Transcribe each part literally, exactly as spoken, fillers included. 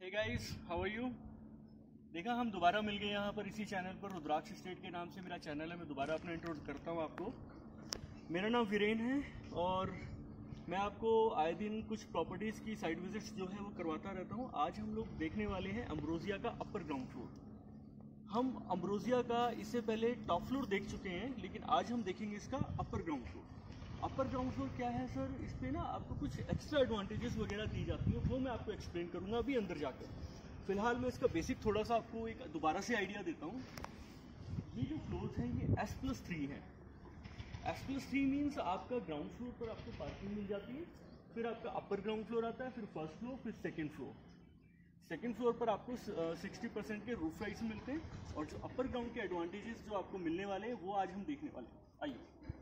Hey guys, how are you. देखा हम दोबारा मिल गए यहाँ पर इसी चैनल पर। रुद्राक्ष स्टेट के नाम से मेरा चैनल है। मैं दोबारा अपना इंट्रोड्यूस करता हूँ आपको। मेरा नाम वीरेन है और मैं आपको आए दिन कुछ प्रॉपर्टीज़ की साइट विजिट्स जो है वो करवाता रहता हूँ। आज हम लोग देखने वाले हैं अम्ब्रोसिया का अपर ग्राउंड फ्लोर। हम अम्ब्रोसिया का इससे पहले टॉप फ्लोर देख चुके हैं, लेकिन आज हम देखेंगे इसका upper ground floor. Upper ground floor क्या है सर, इस पर ना आपको कुछ एक्स्ट्रा एडवांटेजेस वगैरह दी जाती है, वो मैं आपको एक्सप्लेन करूँगा अभी अंदर जाकर। फिलहाल मैं इसका बेसिक थोड़ा सा आपको एक दोबारा से आइडिया देता हूँ। ये जो फ्लोर्स हैं ये एस प्लस थ्री है। एस प्लस थ्री मीन्स आपका ग्राउंड फ्लोर पर आपको पार्किंग मिल जाती है, फिर आपका अपर ग्राउंड फ्लोर आता है, फिर फर्स्ट फ्लोर, फिर सेकेंड फ्लोर। सेकेंड फ्लोर पर आपको सिक्सटी परसेंट के रूफ राइट्स मिलते हैं और जो अपर ग्राउंड के एडवांटेजेस जो आपको मिलने वाले हैं वो आज हम देखने वाले हैं। आइए,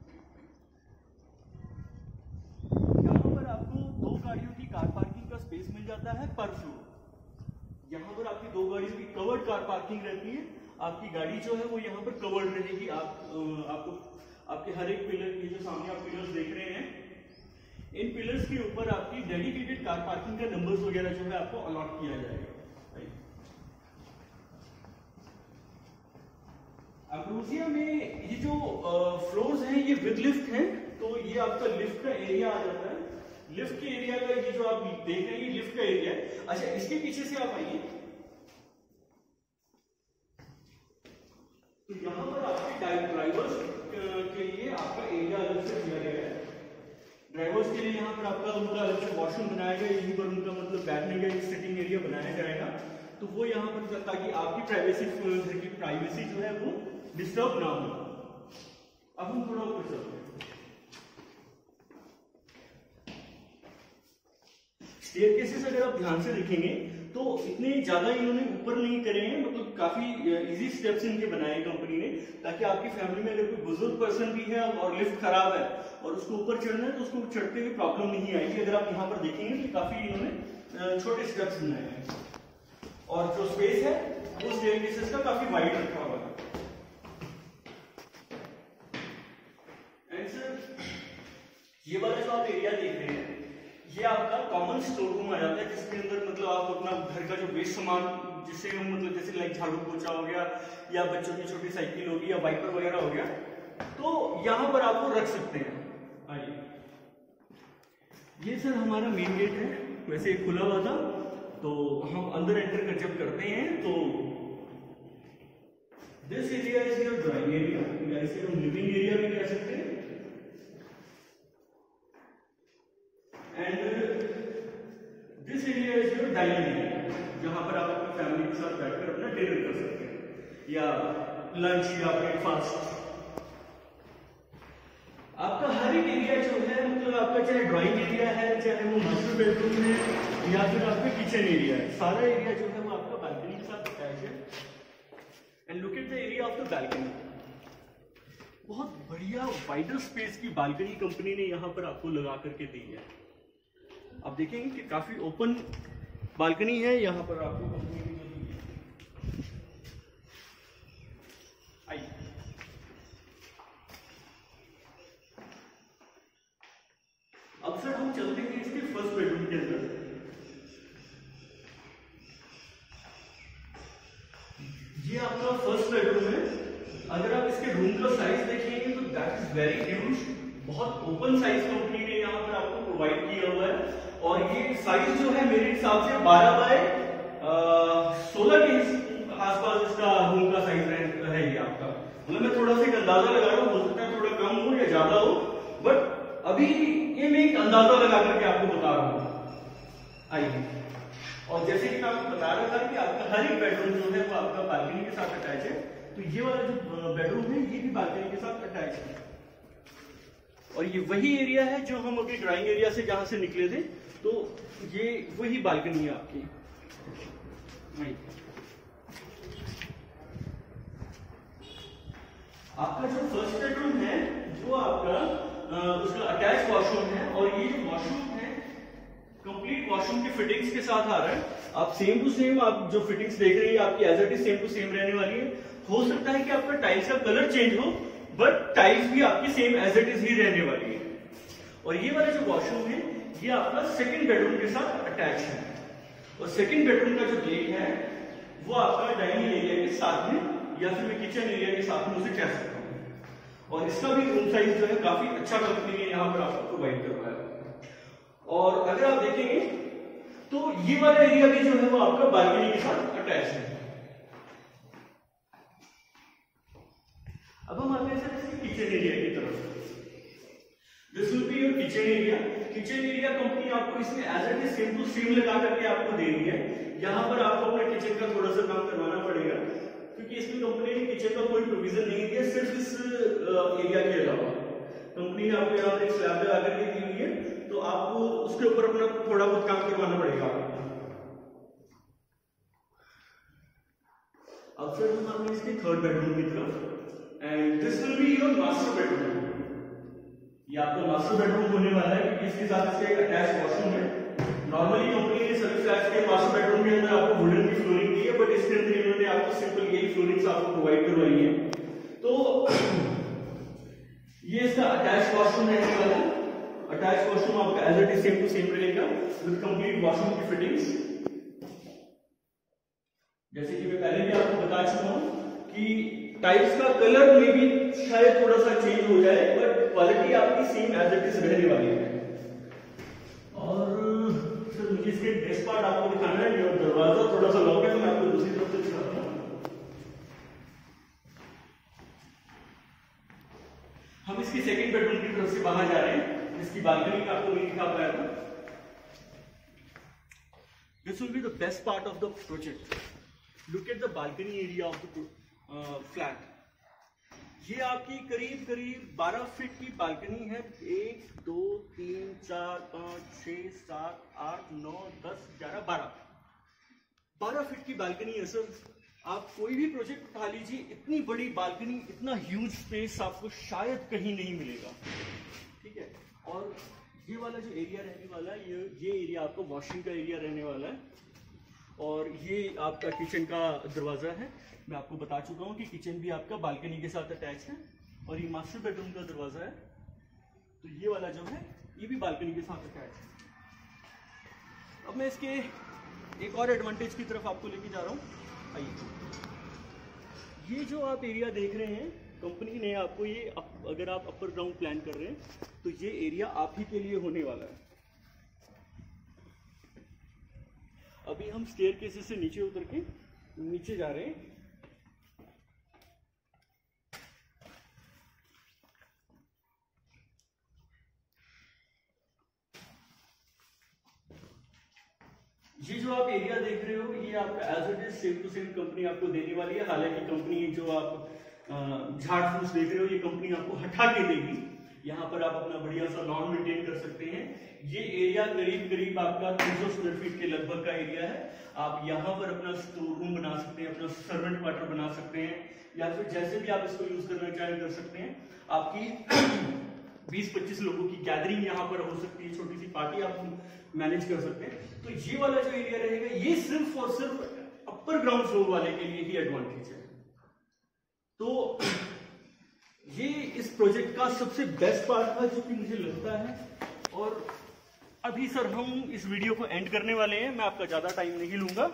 यहाँ पर आपको दो गाड़ियों की कार पार्किंग का स्पेस मिल जाता है पर फ्लोर। यहाँ पर आपकी दो गाड़ियों की कवर्ड कार पार्किंग रहती है। आपकी गाड़ी जो है वो यहाँ पर कवर्ड रहेगी। आप आपको आपके हर एक पिलर, ये जो सामने आप पिलर्स देख रहे हैं, इन पिलर्स के ऊपर आपकी डेडिकेटेड कार पार्किंग का नंबर्स वगैरह जो है आपको अलॉट किया जाएगा। अम्ब्रोसिया में ये जो फ्लोर्स हैं ये विद लिफ्ट हैं, तो ये आपका लिफ्ट का एरिया आ जाता है। लिफ्ट के एरिया का ये जो आप देख रहे हैं ये लिफ्ट का एरिया है। अच्छा, इसके पीछे से आप आइए तो यहाँ पर आपके ड्राइवर्स के लिए आपका एरिया अलग से दिया गया है। ड्राइवर्स के लिए यहाँ पर आपका उनका अलग से वॉशरूम बनाया गया, यहीं पर उनका मतलब बैठने का एक सिटिंग एरिया बनाया जाएगा। तो वो यहाँ पर, ताकि आपकी प्राइवेसी, घर की प्राइवेसी जो है वो डिस्टर्ब ना हो। अब हम थोड़ा ऊपर चलते हैं। स्टेयरकेसेस अगर आप ध्यान से देखेंगे तो इतने ज्यादा इन्होंने ऊपर नहीं करे हैं, मतलब काफी इजी स्टेप्स इनके बनाए कंपनी ने, ताकि आपकी फैमिली में अगर कोई बुजुर्ग पर्सन भी है और लिफ्ट खराब है और उसको ऊपर चढ़ना है तो उसको चढ़ते हुए प्रॉब्लम नहीं आएगी। अगर आप यहाँ पर देखेंगे तो काफी इन्होंने छोटे स्टेप्स बनाए हैं और जो स्पेस है वो स्टेयरकेसेस का काफी वाइड रखा हुआ है। एंड सर, ये वाला जो आप एरिया देख रहे हैं ये आपका कॉमन स्टोर रूम आ जाता है, जिसके अंदर मतलब आप अपना घर का जो वेस्ट सामान, जिससे हम मतलब जैसे लाइक झाड़ू पोछा हो गया या बच्चों की छोटी साइकिल होगी या वाइपर वगैरह हो गया, तो यहाँ पर आप वो रख सकते हैं। आइए, ये सर हमारा मेन गेट है। वैसे ये खुला हुआ था, तो हम अंदर एंटर कर जब करते हैं तो this area is your drawing area, या इसे हम लिविंग एरिया भी कह सकते हैं। And this area is your dining area, जहां पर आप अपनी फैमिली के साथ बैठकर अपना डिनर कर सकते हैं या लंच या ब्रेकफास्ट। आपका हर एक एरिया जो है, मतलब आपका चाहे ड्राइंग एरिया है, चाहे वो मास्टर बेडरूम है या फिर आपका किचन एरिया है, सारा एरिया जो है वो आपका बालकनी के साथ अटैच है। And look at the area of the balcony. बहुत बढ़िया वाइडर स्पेस की बालकनी कंपनी ने यहाँ पर आपको लगा करके दी है। आप देखेंगे कि काफी ओपन बालकनी है यहाँ पर आपको कंपनी की जो दी है। आइए, अब सर हम चलते हैं इसके फर्स्ट बेडरूम के अंदर। ये आपका फर्स्ट बेडरूम है। अगर आप इसके रूम का साइज देखेंगे तो दैट इज वेरी ह्यूज। बहुत ओपन साइज कंपनी ने यहाँ पर आपको प्रोवाइड किया हुआ है और ये साइज जो है मेरे हिसाब से बारह बाय सोलह के आसपास इसका रूम का साइज है ये आपका। मतलब मैं थोड़ा सा एक अंदाजा लगा रहा हूँ, हो सकता है थोड़ा कम हो या ज्यादा हो, बट अभी ये मैं एक अंदाजा लगा करके आपको बता रहा हूँ। आइए, और जैसे कि मैं आपको बता रहा था कि आपका हर एक बेडरूम जो है वो आपका बालकनी के साथ अटैच है, तो ये वाला जो बेडरूम है ये भी बालकनी के साथ अटैच है। और ये वही एरिया है जो हम अभी ड्राइंग एरिया से जहां से निकले थे, तो ये वही बालकनी है आपकी। आपका जो फर्स्ट बेडरूम है वो आपका आ, उसका अटैच वॉशरूम है और ये जो वॉशरूम है कंप्लीट वॉशरूम के फिटिंग्स के साथ आ रहा है। आप सेम टू सेम आप जो फिटिंग्स देख रहे हैं आपकी as it is same to same रहने वाली है। हो सकता है कि आपका टाइल्स का कलर चेंज हो, बट टाइल्स भी आपकी सेम एज इट इज ही रहने वाली है। और ये वाला जो वॉशरूम है ये आपका सेकंड बेडरूम के साथ अटैच है। और सेकंड बेडरूम का जो गेट है वो आपका डाइनिंग एरिया के साथ में या फिर मैं किचन एरिया के साथ में उसे कह सकता हूँ। और इसका भी रूम साइज जो है काफी अच्छा कंपनी ने यहाँ पर आपको प्रोवाइड करवाया है। और अगर आप देखेंगे तो ये वाला एरिया भी जो है वो आपका बालकनी के साथ अटैच है। अब हम आते हैं सर इसके किचन एरिया की तरफ। This will be your kitchen area. Kitchen area company आपको इसमें as it is same to same लगा करके आपको दे रही है। यहाँ पर आपको अपने किचन का थोड़ा सा काम करवाना पड़ेगा क्योंकि इसमें कंपनी ने किचन का कोई प्रोविजन नहीं दिया, सिर्फ इस एरिया के अलावा कंपनी ने आपको यहाँ पर एक स्लैब लगा करके दी हुई है, तो आपको उसके ऊपर अपना थोड़ा बहुत काम करवाना पड़ेगा। अब सर हम आते हैं इसके थर्ड बेडरूम की तरफ and this will be your master bedroom. ये आपका मास्टर बेडरूम होने वाला है क्योंकि इसके साथ इसका एक अटैच वॉशरूम है। नॉर्मली कंपनी ने सभी फ्लैट्स के मास्टर बेडरूम के अंदर आपको वुडन की फ्लोरिंग दी है, बट इसके अंदर इन्होंने आपको सिंपल यही फ्लोरिंग्स आपको प्रोवाइड करवाई है। तो ये इसका अटैच वॉशरूम रहने वाला है। अटैच वॉशरूम आपका as it is same to same रहेगा विद कंप्लीट वॉशरूम की फिटिंग्स। जैसे कि मैं पहले भी आपको बता चुका हूं कि टाइल्स का कलर में भी शायद थोड़ा सा चेंज हो जाए, बट क्वालिटी आपकी सेम एज इट इज रहने वाली है। और सर मुझे इसके बेस्ट पार्ट आपको दिखाना है। ये दरवाजा थोड़ा सा लॉक है तो मैं आपको दूसरी तरफ से दिखाता हूँ। हम इसकी सेकंड बेडरूम की तरफ से बाहर जा रहे हैं। इसकी बालकनी का आपको नहीं दिखा पाया था। This will be the best part of the project. Look at the balcony area of the flat. ये आपकी करीब करीब बारह फीट की बालकनी है। एक दो तीन चार पांच छह सात आठ नौ दस ग्यारह बारह बारह फीट की बालकनी है सर। आप कोई भी प्रोजेक्ट उठा लीजिए, इतनी बड़ी बालकनी, इतना ह्यूज स्पेस आपको शायद कहीं नहीं मिलेगा। ठीक है। और ये वाला जो एरिया रहने वाला है, ये ये एरिया आपको वॉशिंग का एरिया रहने वाला है। और ये आपका किचन का दरवाजा है। मैं आपको बता चुका हूँ कि किचन भी आपका बालकनी के साथ अटैच है। और ये मास्टर बेडरूम का दरवाजा है, तो ये वाला जो है ये भी बालकनी के साथ अटैच है। अब मैं इसके एक और एडवांटेज की तरफ आपको लेके जा रहा हूँ। आइए, ये जो आप एरिया देख रहे हैं, कंपनी ने आपको ये अप, अगर आप अपर ग्राउंड प्लान कर रहे हैं तो ये एरिया आप ही के लिए होने वाला है। अभी हम स्टेयरकेसेस से नीचे उतर के नीचे जा रहे हैं। ये जो आप एरिया देख रहे हो, ये आपका as it is same to same company आपको देने वाली है। हालांकि कंपनी जो आप झाड़ फूस देख रहे हो, ये कंपनी आपको हटा के देगी। यहाँ पर आप अपना बढ़िया सा लॉन मेंटेन कर सकते हैं। ये एरिया करीब करीब आपका तीन सौ स्क्वायर फीट के लगभग का एरिया है। आप यहाँ पर अपना स्टोर रूम बना सकते हैं, अपना सर्वेंट क्वार्टर बना सकते हैं, या फिर जैसे भी आप इसको यूज करना चाहें कर सकते हैं। आपकी बीस पच्चीस लोगों की गैदरिंग यहाँ पर हो सकती है, छोटी सी पार्टी आप मैनेज कर सकते हैं। तो ये वाला जो एरिया रहेगा, ये सिर्फ और सिर्फ अपर ग्राउंड फ्लोर वाले के लिए ही एडवांटेज है। तो ये इस प्रोजेक्ट का सबसे बेस्ट पार्ट था जो कि मुझे लगता है। और अभी सर हम इस वीडियो को एंड करने वाले हैं। मैं आपका ज्यादा टाइम नहीं लूंगा।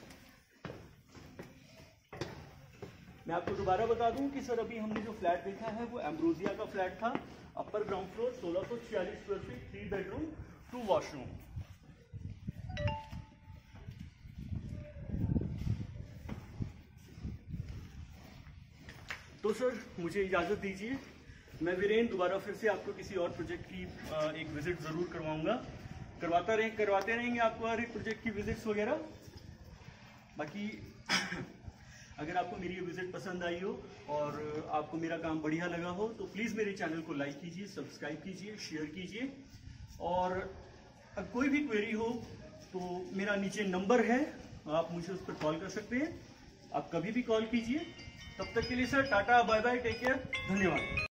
मैं आपको दोबारा बता दूं कि सर अभी हमने जो फ्लैट देखा है वो एम्ब्रोजिया का फ्लैट था। अपर ग्राउंड फ्लोर, सोलह सौ छियालीस square feet, three bedroom, two washroom. तो सर मुझे इजाजत दीजिए। मैं वीरेन दोबारा फिर से आपको किसी और प्रोजेक्ट की एक विजिट जरूर करवाऊंगा। करवाता रहे करवाते रहेंगे आपको हर एक प्रोजेक्ट की विजिट्स वगैरह। बाकी अगर आपको मेरी ये विजिट पसंद आई हो और आपको मेरा काम बढ़िया लगा हो तो प्लीज़ मेरे चैनल को लाइक कीजिए, सब्सक्राइब कीजिए, शेयर कीजिए। और अगर कोई भी क्वेरी हो तो मेरा नीचे नंबर है, आप मुझे उस पर कॉल कर सकते हैं। आप कभी भी कॉल कीजिए। तब तक के लिए sir tata, bye bye, take care, धन्यवाद।